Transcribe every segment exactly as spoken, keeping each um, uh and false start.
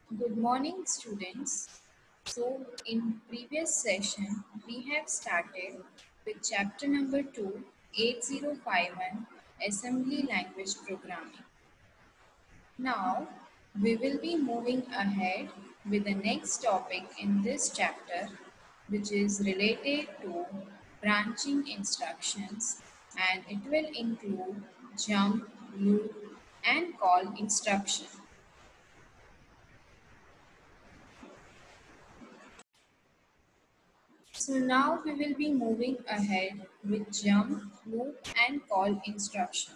Good morning, students. So, in previous session, we have started with chapter number two, eight zero five one, Assembly Language Programming. Now, we will be moving ahead with the next topic in this chapter, which is related to branching instructions, and it will include jump, loop, and call instruction. So now we will be moving ahead with jump, loop and call instruction.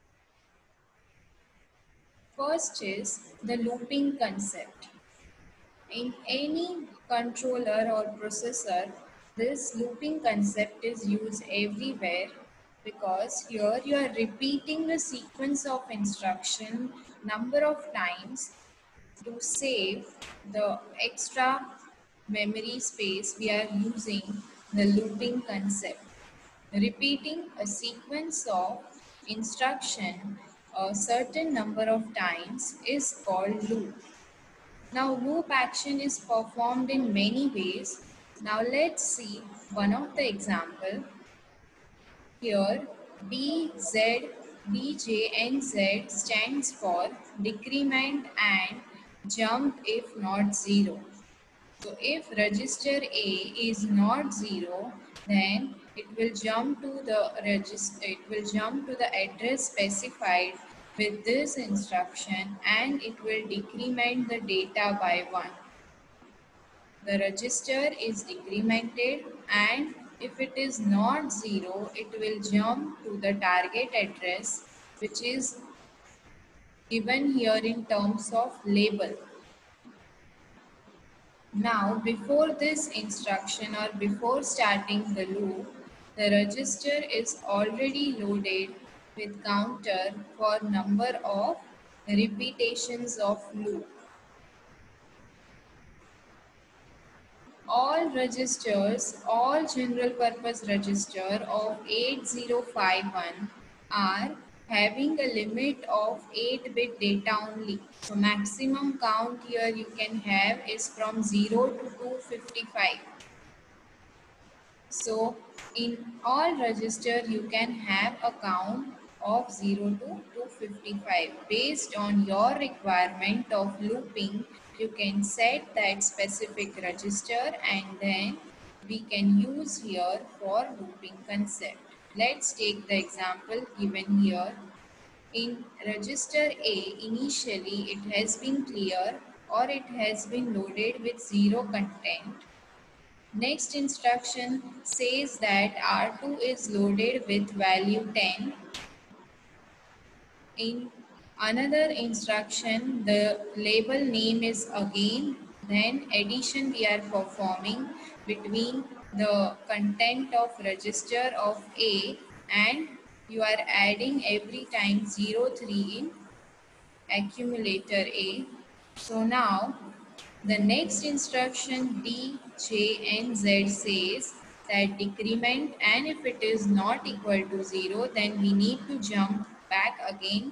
First is the looping concept. In any controller or processor, this looping concept is used everywhere because here you are repeating the sequence of instruction number of times to save the extra memory space. We are using the looping concept. Repeating a sequence of instruction a certain number of times is called loop. Now loop action is performed in many ways. Now let's see one of the example. Here D, Z, D, J and Z stands for decrement and jump if not zero. So if register A is not zero, then it will jump to the register. It will jump to the address specified with this instruction, and it will decrement the data by one. The register is decremented, and if it is not zero, it will jump to the target address, which is given here in terms of label. Now, before this instruction or before starting the loop, the register is already loaded with counter for number of repetitions of loop. All registers, all general purpose register of eight zero five one are having a limit of eight bit data only. So maximum count here you can have is from zero to two fifty-five. So in all register you can have a count of zero to two fifty-five. Based on your requirement of looping, you can set that specific register and then we can use here for looping concept. Let's take the example given here. In register A, initially it has been clear or it has been loaded with zero content. Next instruction says that R two is loaded with value ten. In another instruction, the label name is again, then addition we are performing between the content of register of A and you are adding every time zero three in accumulator A. So now the next instruction D, J and Z says that decrement, and if it is not equal to zero, then we need to jump back again.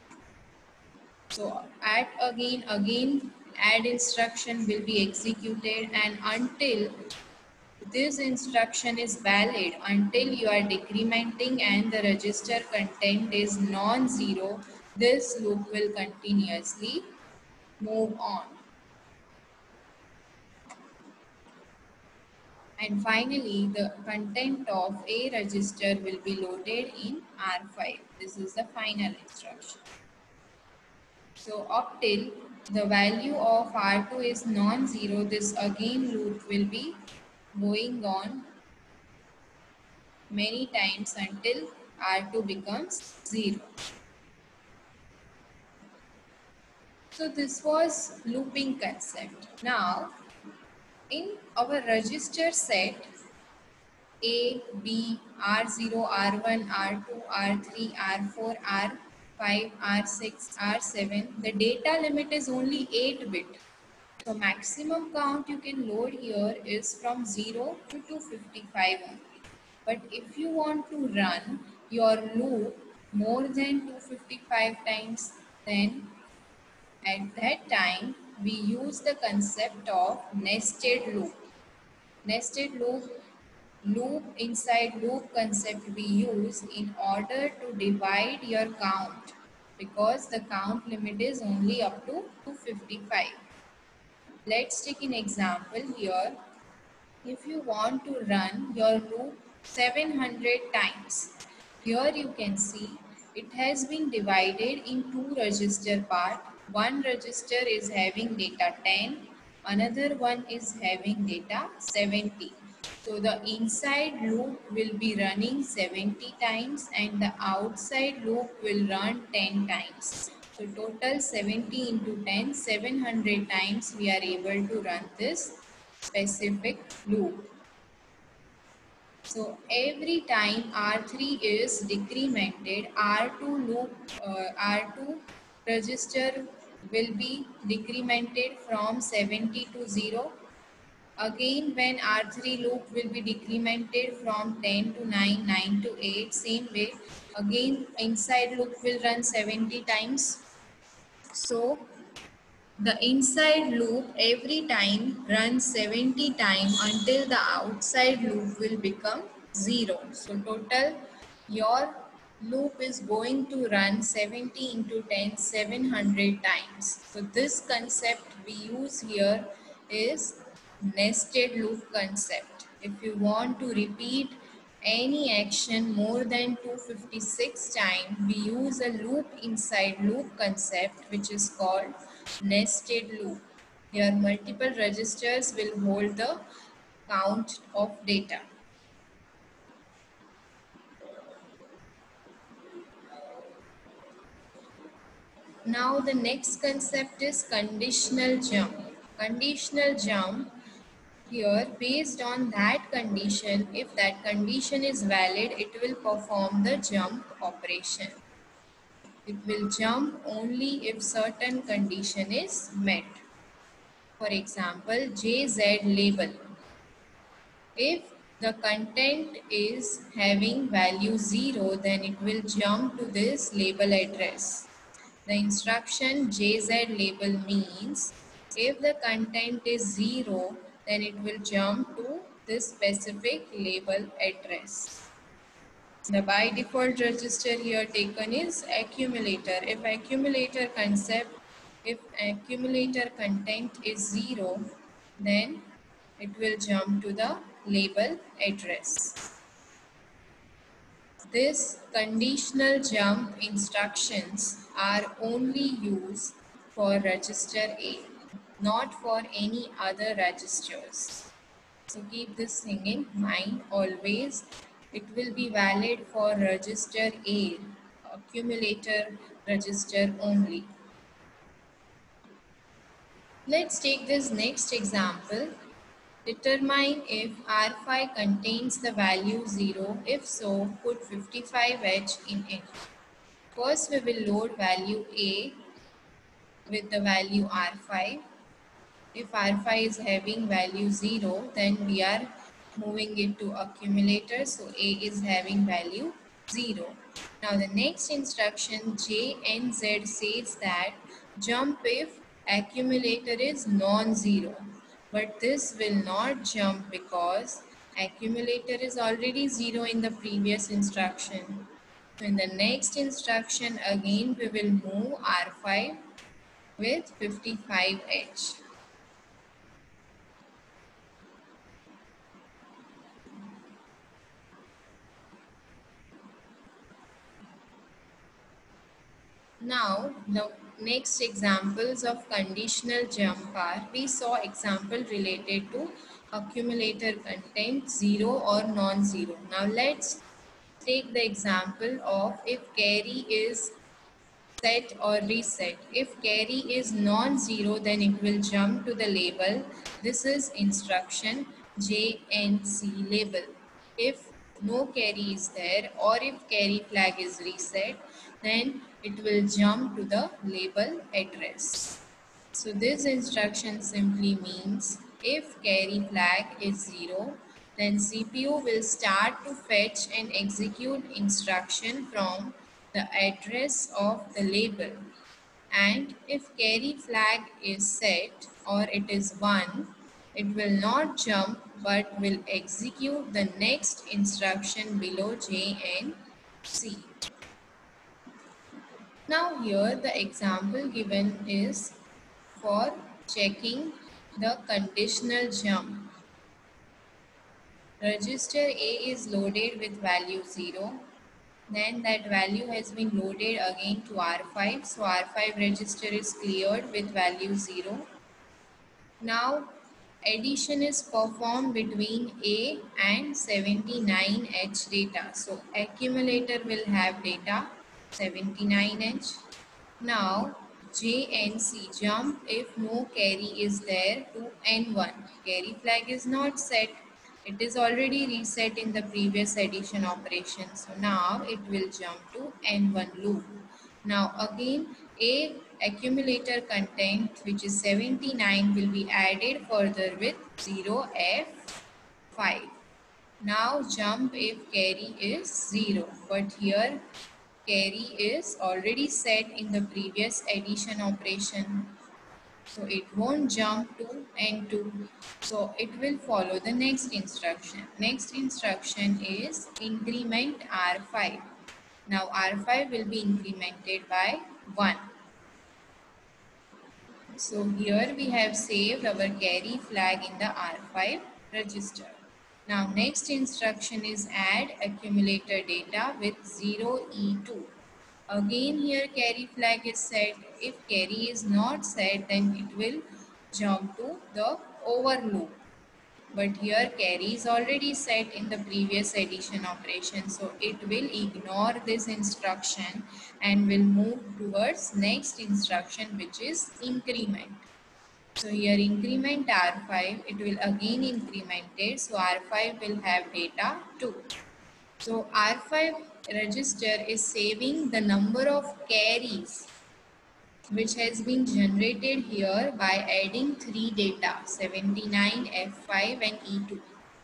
So add again, again add instruction will be executed, and until this instruction is valid, until you are decrementing and the register content is non-zero, this loop will continuously move on. And finally, the content of A register will be loaded in R five. This is the final instruction. So up till the value of R two is non-zero, this again loop will be going on many times until R two becomes zero. So this was looping concept. Now, in our register set, A, B, R zero, R one, R two, R three, R four, R five, R six, R seven. The data limit is only eight bit. So maximum count you can load here is from zero to two fifty-five only. But if you want to run your loop more than two fifty-five times, then at that time we use the concept of nested loop. Nested loop, loop inside loop concept we use in order to divide your count because the count limit is only up to two hundred fifty-five. Let's take an example here. If you want to run your loop seven hundred times, here you can see it has been divided in two register part. One register is having data ten, another one is having data seventy. So the inside loop will be running seventy times and the outside loop will run ten times. So total seventy into ten, seven hundred times we are able to run this specific loop. So every time R three is decremented, R two loop, uh, R two register will be decremented from seventy to zero. Again, when R three loop will be decremented from ten to nine, nine to eight, same way. Again, inside loop will run seventy times. So the inside loop every time runs seventy times until the outside loop will become zero. So total your loop is going to run seventy into ten, seven hundred times. So this concept we use here is nested loop concept. If you want to repeat any action more than two hundred fifty-six times, we use a loop inside loop concept which is called nested loop. Here multiple registers will hold the count of data. Now the next concept is conditional jump. Conditional jump, here based on that condition, if that condition is valid, it will perform the jump operation. It will jump only if certain condition is met. For example, J Z label. If the content is having value zero, then it will jump to this label address. The instruction J Z label means if the content is zero, then it will jump to this specific label address. The by default register here taken is accumulator. If accumulator concept, if accumulator content is zero, then it will jump to the label address. This conditional jump instructions are only used for register A, not for any other registers. So keep this thing in mind always. It will be valid for register A, accumulator register only. Let's take this next example. Determine if R five contains the value zero. If so, put fifty-five H in it. First, we will load value A with the value R five. If R five is having value zero, then we are moving it to accumulator. So A is having value zero. Now the next instruction J N Z says that jump if accumulator is non-zero. But this will not jump because accumulator is already zero in the previous instruction. So in the next instruction again we will move R five with fifty-five H. Now, the next examples of conditional jump are, we saw example related to accumulator content zero or non-zero. Now, let's take the example of if carry is set or reset. If carry is non-zero, then it will jump to the label. This is instruction J N C label. If no carry is there or if carry flag is reset, then it will jump to the label address. So this instruction simply means if carry flag is zero, then C P U will start to fetch and execute instruction from the address of the label. and if carry flag is set or it is one, it will not jump but will execute the next instruction below J and C. Now here the example given is for checking the conditional jump. Register A is loaded with value zero. Then that value has been loaded again to R five. So R five register is cleared with value zero. Now addition is performed between A and seventy-nine H data. So accumulator will have data seventy-nine H. Now J and C jump if no carry is there to N one. Carry flag is not set. It is already reset in the previous addition operation. So now it will jump to N one loop. Now again A accumulator content which is seventy-nine will be added further with zero F five. Now jump if carry is zero, but here carry is already set in the previous addition operation. So it won't jump to N two. So it will follow the next instruction. Next instruction is increment R five. Now R five will be incremented by one. So here we have saved our carry flag in the R five register. Now next instruction is add accumulator data with zero E two. Again here carry flag is set. If carry is not set, then it will jump to the over loop. But here carry is already set in the previous addition operation. So it will ignore this instruction and will move towards next instruction, which is increment. So here increment R five, it will again increment it. So R five will have data two. So R five register is saving the number of carries which has been generated here by adding three data seventy-nine, F five and E two.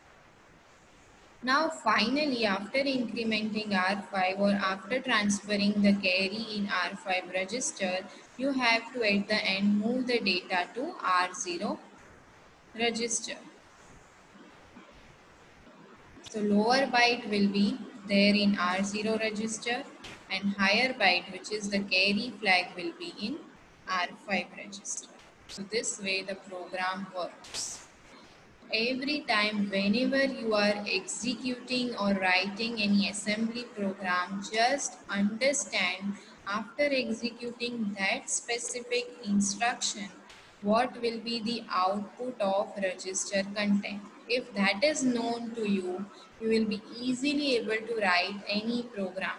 Now finally, after incrementing R five or after transferring the carry in R five register, you have to at the end move the data to R zero register. So lower byte will be there in R zero register and higher byte, which is the carry flag, will be in R five register. So this way the program works. Every time whenever you are executing or writing any assembly program, just understand after executing that specific instruction, what will be the output of register content. If that is known to you, you will be easily able to write any program.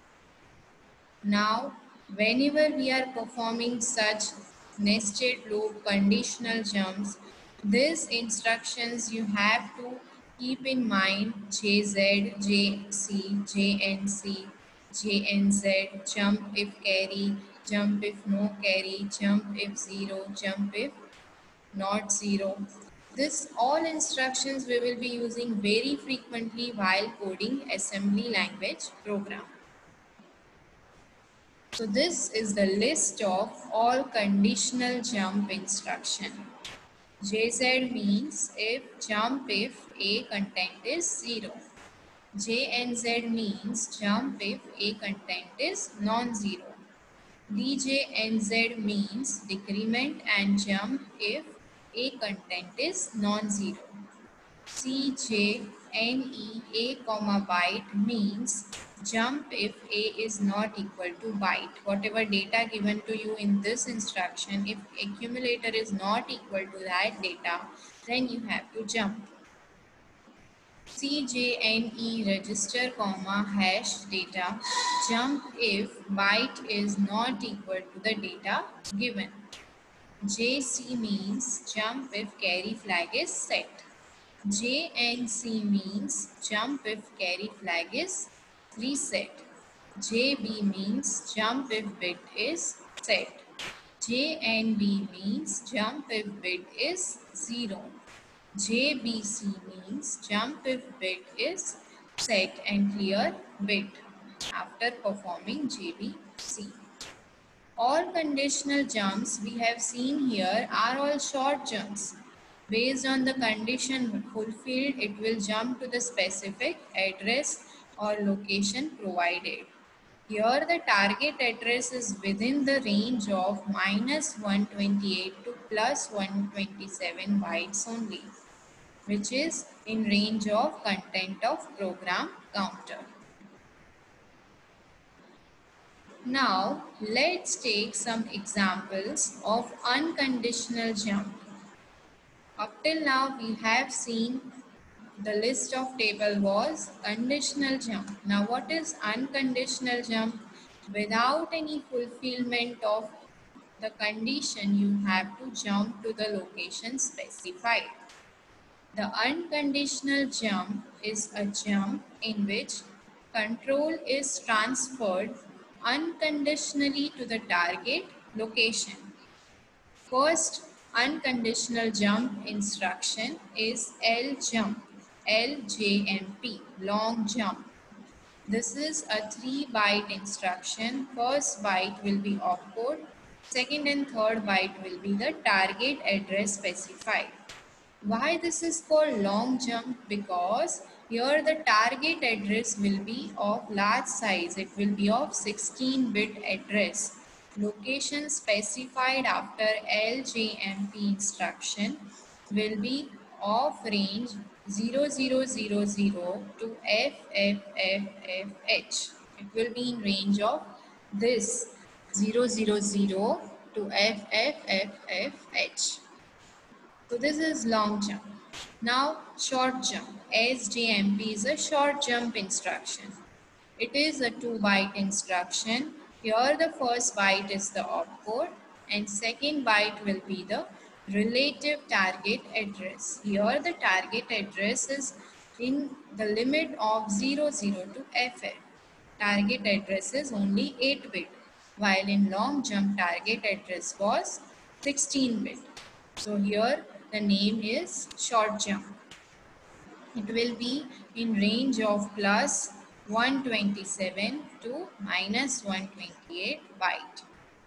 Now, whenever we are performing such nested loop conditional jumps, these instructions you have to keep in mind: J Z, J C, J N C, J N Z, jump if carry, jump if no carry, jump if zero, jump if not zero. This all instructions we will be using very frequently while coding assembly language program. So this is the list of all conditional jump instruction. J Z means if jump if A content is zero. J N Z means jump if A content is non-zero. D J N Z means decrement and jump if A content is non-zero. C J N E A comma byte means jump if A is not equal to byte. Whatever data given to you in this instruction, if accumulator is not equal to that data, then you have to jump. C J N E register comma hash data, jump if byte is not equal to the data given. J C means jump if carry flag is set. J N C means jump if carry flag is reset. J B means jump if bit is set. J N B means jump if bit is zero. J B C means jump if bit is set and clear bit after performing J B C. All conditional jumps we have seen here are all short jumps. Based on the condition fulfilled, it will jump to the specific address or location provided. Here the target address is within the range of minus one twenty-eight to plus one twenty-seven bytes only, which is in range of content of program counter. Now let's take some examples of unconditional jump. Up till now we have seen the list of table was conditional jump. Now what is unconditional jump? Without any fulfillment of the condition, you have to jump to the location specified. The unconditional jump is a jump in which control is transferred unconditionally to the target location. First unconditional jump instruction is L jump, L J M P, long jump. This is a three byte instruction. First byte will be opcode, second and third byte will be the target address specified. Why this is called long jump? Because here the target address will be of large size. It will be of sixteen bit address. Location specified after L J M P instruction will be of range zero zero zero zero to F F F F H. It will be in range of this zero zero zero to F F F F H. So this is long jump. Now short jump. S J M P is a short jump instruction. It is a two byte instruction. Here the first byte is the opcode and second byte will be the relative target address. Here the target address is in the limit of zero zero to F F. Target address is only eight bit, while in long jump target address was sixteen bit. So here the name is short jump. It will be in range of plus one twenty-seven to minus one twenty-eight byte.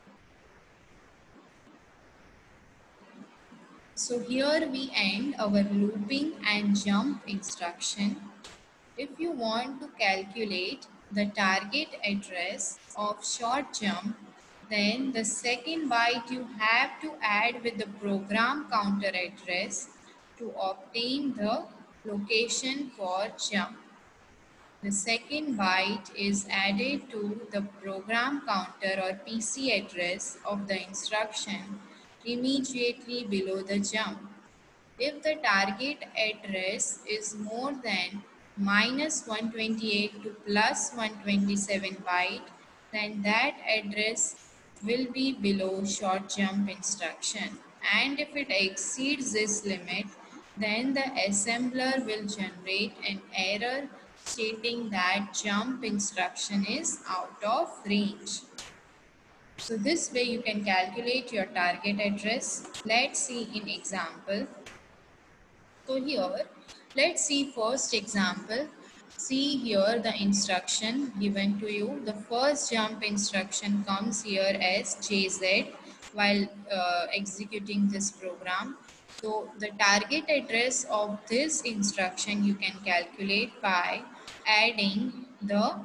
So here we end our looping and jump instruction. If you want to calculate the target address of short jump, then the second byte you have to add with the program counter address to obtain the location for jump. The second byte is added to the program counter or P C address of the instruction immediately below the jump. If the target address is more than minus one twenty-eight to plus one twenty-seven byte, then that address will be below short jump instruction. And if it exceeds this limit, then the assembler will generate an error stating that jump instruction is out of range. So this way you can calculate your target address. Let's see in example. So here, let's see first example. See here the instruction given to you. The first jump instruction comes here as J Z while uh, executing this program. So the target address of this instruction you can calculate by adding the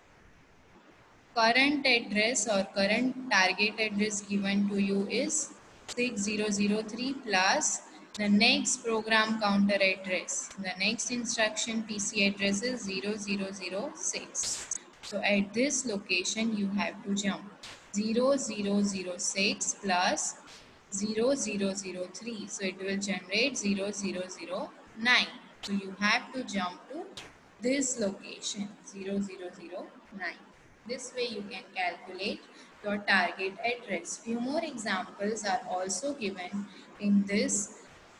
current address or current target address given to you is six zero zero three plus the next program counter address. The next instruction P C address is zero zero zero six. So at this location you have to jump zero zero zero six plus zero zero zero three. So it will generate zero zero zero nine. So you have to jump to this location zero zero zero nine. This way you can calculate your target address. Few more examples are also given in this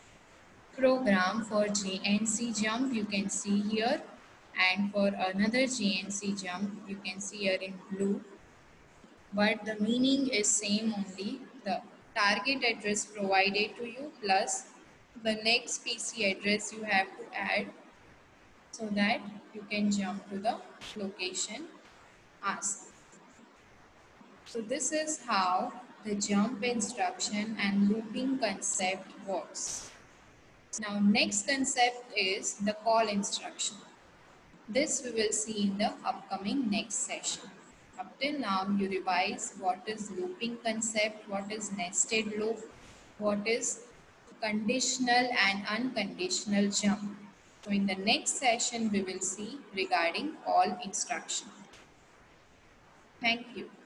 program for J N C jump. You can see here, and for another J N C jump you can see here in blue, but the meaning is same only. The target address provided to you plus the next P C address you have to add so that you can jump to the location asked. So this is how the jump instruction and looping concept works. Now next concept is the call instruction. This we will see in the upcoming next session. Up till now you revise what is looping concept, what is nested loop, what is conditional and unconditional jump. So in the next session we will see regarding call instruction. Thank you.